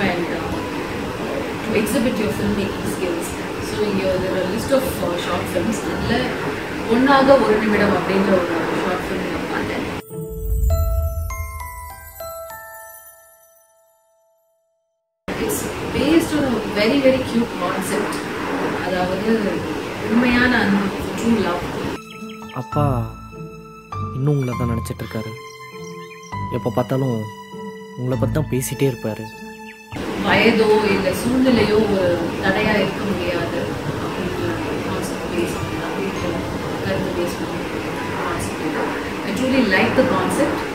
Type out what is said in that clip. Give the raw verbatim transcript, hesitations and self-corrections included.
and uh, to exhibit your filmmaking skills. So here there are a list of uh, short films. ஒன்னாக ஒரு நிமிடம் அப்படிங்கிற ஒரு short film நான் பார்த்தேன். It's based on a very very cute concept. அதாவது உண்மையான அன்பு, true love. அப்பா இன்னும் உங்களை தான் நினச்சிட்டு இருக்காரு. எப்போ பார்த்தாலும் உங்களை பற்றி தான் பேசிகிட்டே இருப்பார். வயதோ இல்லை சூழ்நிலையோ ஒரு தடையாக இருக்க முடியாது அப்படின்ற கான்செப்ட் பேஸ் அப்படின்ற கருத்து பேஸ் பண்ணி concept. I truly like the concept.